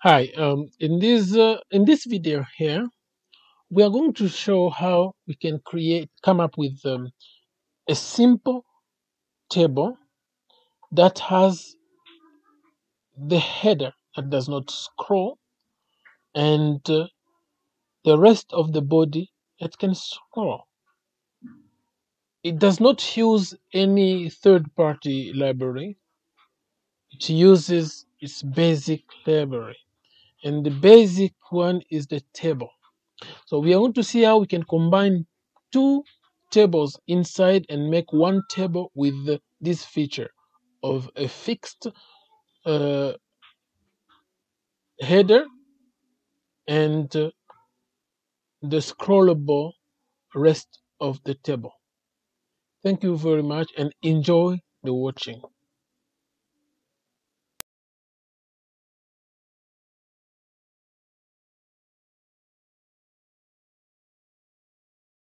Hi, in this video here, we are going to show how we can come up with a simple table that has the header that does not scroll and the rest of the body that can scroll. It does not use any third-party library. It uses its basic library, and the basic one is the table. So we are going to see how we can combine two tables inside and make one table with this feature of a fixed uh, header and the scrollable rest of the table. Thank you very much and enjoy the watching.